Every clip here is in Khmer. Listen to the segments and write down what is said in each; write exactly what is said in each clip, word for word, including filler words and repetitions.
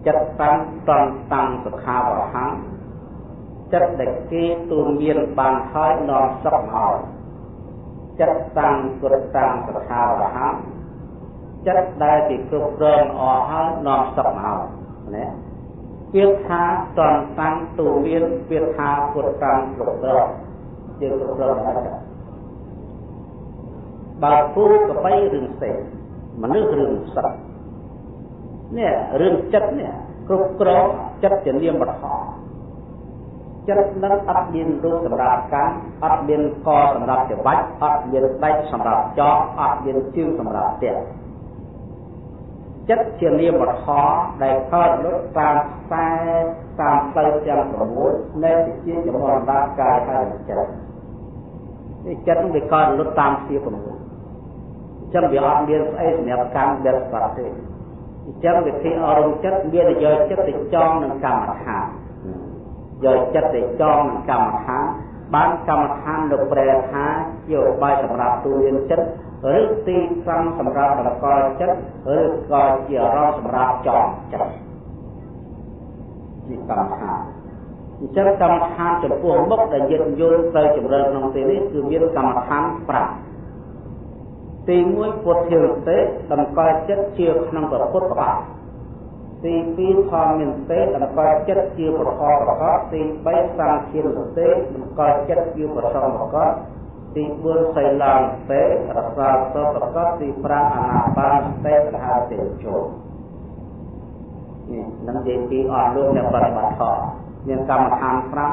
ចិត្តតាំងតន់តាំងសុខាវហੰចិត្តដែលគេទូលមានបានហើយនាំសុខមកចិត្តតាំងគុតតាំងសុខាវហੰចិត្តដែលគេគ្រប់គ្រងអស់ហើយនាំសុខមកណាពាក្យថាតន់តាំងទូលមានពាក្យថាគុតតាំងគ្រប់គ្រងយើងគ្រប់គ្រងអត់បើគូកបីរឿងផ្សេងមនុស្សរឿងសត្វនេះរឿងចិត្តនេះគ្រប់គ្រងចិត្តជានាមបឋមចិត្តនឹងអត់មានរូបសម្រាប់កាន់អត់មានកសម្រាប់ច្របាច់អត់មានដៃសម្រាប់ចោអត់មានជើងសម្រាប់ទៀតចិត្តជានាមបឋមដែលកើតលុតតាមខ្សែតាមផ្លូវទាំងប្រមូលនៃជាចំណងរាងកាយហើយចិត្តនេះចិត្តនឹងវាកើតលុតតាមជាប្រមូលចឹងវាអត់មានស្អីសម្រាប់កម្មដែលស្រាប់ទេអញ្ចឹងវិធីអរំចិត្តមានយកចិត្តទៅចងនឹងកម្មដ្ឋានយកចិត្តទៅចងនឹងកម្មដ្ឋានបានកម្មដ្ឋានលោកប្រែថាជាឧបាយសម្រាប់ទូលានចិត្តឬទីតាំងសម្រាប់តម្កល់ចិត្តឬក៏ជាអារម្មណ៍សម្រាប់ចងចិត្តជាកម្មដ្ឋានអញ្ចឹងកម្មដ្ឋានចំពោះមុខដែលយល់យល់ត្រូវជំរឿនក្នុងទីនេះគឺមានកម្មដ្ឋានប្រាំទីមួយពុទ្ធិរទេតម្កល់ចិត្តជាក្នុងព្រះពុទ្ធបាតទីពីរធម្មមានទេតម្កល់ចិត្តជាប្រកបប្រកបទីបីសង្ឃានទេតម្កល់ចិត្តជាប្រសងប្រកបទីបួនសីលានទេរសាទប្រកបទីប្រាំអានាបានទេមហាទេចូលនេះនឹងនិយាយពីអស់លោកអ្នកបរិបត្តិធម៌មានកម្មដ្ឋានប្រាំ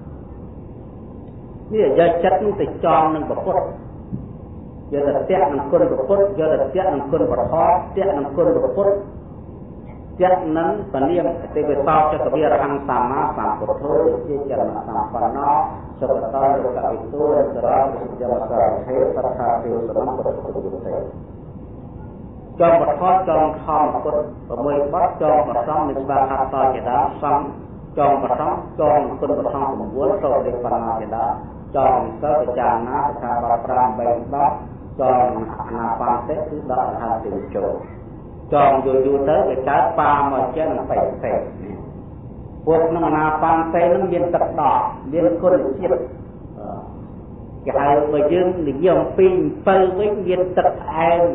នេះយកចិត្តនឹងទៅចងនឹងព្រះពុទ្ធយកតែស្ទាក់នឹងគុណព្រះពុទ្ធយកតែស្ទាក់នឹងគុណព្រះធម៌ស្ទាក់នឹងគុណព្រះពុទ្ធស្ទាក់នឹងពនាមទេវតោចក្រវារហង្សសម្មាសម្ពុទ្ធោជាចរណសម្បណ្ណោសុខតោលោកវិទូរសរោវិជ្ជមសារហេសថាទេវសនពុទ្ធពុទ្ធទេចងព្រះធម៌ចងធម្មពុទ្ធប្រមួយបត់ចងព្រះសង្ឃមានស្បាខាត់តជាដើមសង្ឃចងព្រះសង្ឃចងគុណព្រះសង្ឃ៩សូត្រទេបណ្ណាជាដើមចងសិលពិចារណាស្ថាបត្រាបីដកចងអានាបានទេគឺដកអរហន្តទេចូលចងយូរយូរទៅវាកើតបាមកចេះនឹងបេពេពួកក្នុងអានាបានទេនឹងមានទឹកដកមានគុណជាតិគេហៅបើយើងនិយមពីអំពៅវិញមានទឹកផ្អែម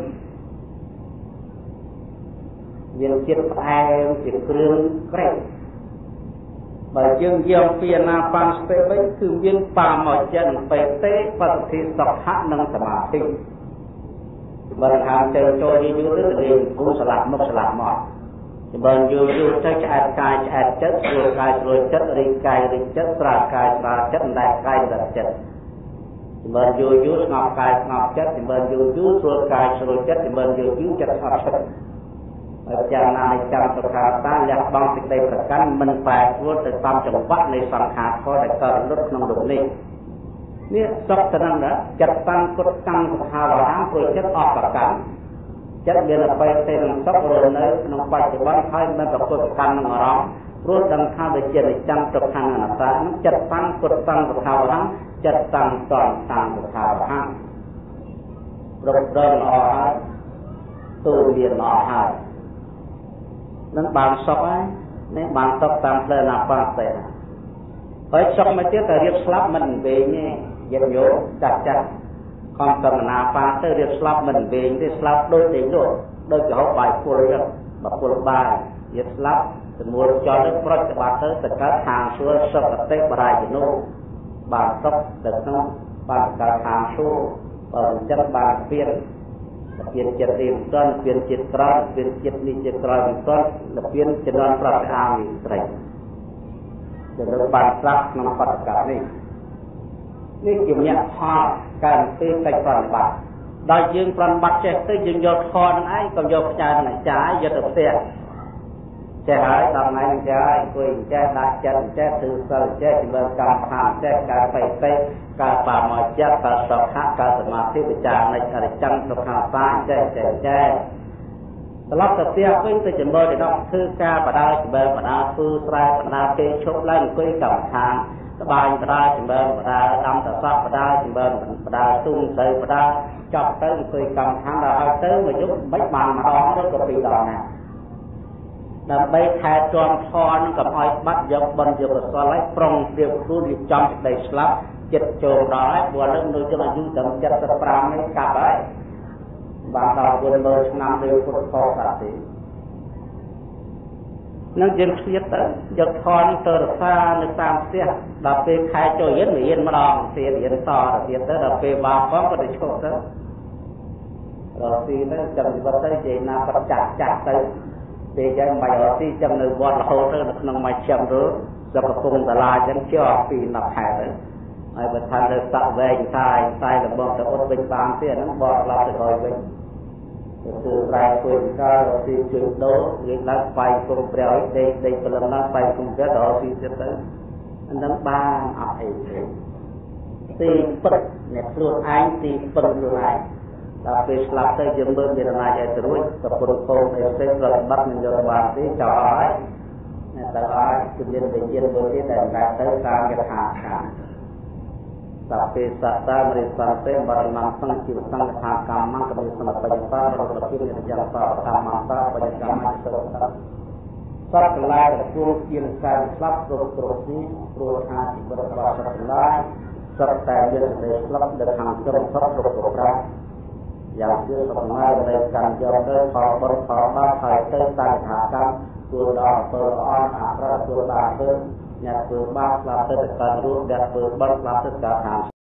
មានជាតិផ្អែមជាគ្រឿងក្រេបបើយើងយកពីអាណាបានស្ទេវិញគឺមានបាមកចេះនឹងបេទេបសុទ្ធិសុខៈនិងសមាធិបើថាទៅចូលយូរទៅទៅគូស្លាប់មុខស្លាប់មកបើយូរយូរទៅឆ្អែតកាយឆ្អែតចិត្តស្រួលកាយស្រួលចិត្តរីកកាយរីកចិត្តស្រាលកាយស្រាលចិត្តដែលកាយដែលចិត្តបើយូរយូរស្ងប់កាយស្ងប់ចិត្តបើយូរយូរស្រួលកាយស្រួលចិត្តបើយូរយូរចិត្តអត់ចិត្តហើយចារណាចាំសុខាតាលះបង់សេចក្តីប្រកាន់មិនបែកខ្លួនទៅតាមចង្វាក់នៃសង្ខារធម៌ដែលកើតលុតក្នុងលោកនេះនេះសុខទៅនឹងចិត្តតាំងគុតតាំងសុខាវហੰព្រោះចិត្តអស់ប្រកាន់ចិត្តមានអបិទេនឹងសុខរស់នៅក្នុងបច្ចុប្បន្នហើយមិនប្រកបប្រកាន់នឹងអារម្មណ៍ព្រោះដឹងថាវាជានិច្ចទុក្ខអនត្តានឹងចិត្តតាំងគុតតាំងសុខាវហੰចិត្តតាំងតនតាំងសុខាវហੰប្រកបល្អហើយទូមានល្អហើយនឹងបានសុខហើយនេះបានសុខតាមផ្លូវណាបាទេហើយសុខមកទៀតតែរៀបស្លាប់មិនវែងទេយល់យោចាស់ចាស់ខំកម្មណាបាទៅរៀបស្លាប់មិនវែងទេស្លាប់ដូចទេនោះដូចកហុបាយពុលចឹងបើពុលបាយរៀបស្លាប់សមូលចោលទៅប្រតិបត្តិទៅទៅកើតខាងសួរសុខតិបរាយនោះបានសុខទៅក្នុងបានកើតខាងសួរបើចិត្តបានពៀនពៀនចិត្តរៀងតន់ពៀនចិត្តក្រោយពៀនចិត្តនេះចិត្តក្រោយវិញតន់ពៀនចំនួនប្រតិអាវិត្រីដែលនឹងបានស្លាប់ក្នុងបដកម្មនេះនេះជាញាក់ផលការពេលតែប្រតិបត្តិដល់យើងប្រតិបត្តិចេះទៅយើងយកខនឹងឯងក៏យកផ្ញើនឹងអាចារ្យយកទៅផ្ទះចេះហើយដល់ថ្ងៃនេះចេះហើយអង្គុយចេះដាក់ចិត្តចេះទិសិលចេះជំនឿកម្មដ្ឋានចេះការបេតិការបាមកចិត្តការសុខៈការសមាធិវិចារនៃអរិយចទុក្ខអនត្តាចេះចេះចេះត្រឡប់ទៅផ្ទះវិញទៅជំនឿទៅដល់ធ្វើការបដាជំនឿបដាធ្វើស្រែបដាពេលឈប់ឡើងអង្គុយកម្មដ្ឋានស្បាយបដាជំនឿបដាដាំតសក់បដាជំនឿបដាទុំទៅបដាចប់ទៅអង្គុយកម្មដ្ឋានដល់ហើយទៅមកយប់មិនបានម្ដងឬក៏ពីរដងណាដើម្បីថែទាំធនកុំឲ្យបាត់យកបនយកកសលឲ្យប្រុងព្រៀបខ្លួនរៀបចំសេចក្តីស្លាប់ចិត្តចូលដល់ហើយព្រោះលើនៅចំអាយុដល់เจ็ดสิบห้าនេះកាប់ហើយបានដល់វិញមើលឆ្នាំលើពុទ្ធផលសាទេនឹងយើងឃ្លាតទៅយកធនទៅរក្សានៅតាមផ្ទះដល់ពេលខែចូលរៀនរៀនម្ដងទៀតរៀនតទៀតទៅដល់ពេលបាផងក៏ទៅឈប់ទៅរកស៊ីទៅចាំជីវិតទៅនិយាយណាប្រចាក់ចាក់ទៅពេលយ៉ាងមិនរកស៊ីចាំនៅវត្តរហូតទៅនៅក្នុងមួយឆ្នាំទៅសកពងតាឡាចឹងជាប់ពីណាប់ខែទៅហើយបើថាទៅសាក់វែងតាយតាយរបស់ទៅអត់វិញបានទៀតហ្នឹងបកឡាប់ទៅក្រោយវិញគឺប្រែគួយការរកស៊ីជួយដូរយើងឡើងស្វែងគុំព្រះឲ្យដេកដេកព្រលឹមណាស្វែងគុំព្រះរកស៊ីទៀតទៅអាហ្នឹងបានអត់អីទេទីពិតអ្នកខ្លួនឯងទីពិតខ្លួនឯងដល់ពេលស្លាប់ទៅយើងមើលមានណាឲ្យទៅរួចក៏ពុទ្ធគោអីផ្សេងប្រតិបត្តិនឹងយកបានទេចោលហើយអ្នកទៅហើយគឺមានវិញ្ញាណមួយទៀតដែលកើតទៅតាមយថាខាងតាពេលសត្តាមរិសន្តិបរិមាណសង្ឃជីវសង្ឃថាកម្មកម្មសន្តិបញ្ញតារកពីនិយមតាកម្មតាបញ្ញកម្មទៅសត្វទាំងឡាយដែលជួបជាការស្លាប់គ្រប់គ្រប់នេះព្រោះថាជីវិតរបស់សត្វទាំងឡាយសត្វតែមានសេចក្តីស្លាប់ដែលខាងចុងសត្វគ្រប់គ្រប់ប្រាយ៉ាងជាសំណាយនៃការយកទៅផលបុណ្យផលបាបហើយទៅតាមថាកម្មគួរដល់អំពើល្អអក្រក់គួរបានធ្វើអ្នកធ្វើបាបស្លាប់ទៅកើតរស់អ្នកធ្វើបុណ្យស្លាប់ទៅកើតខាង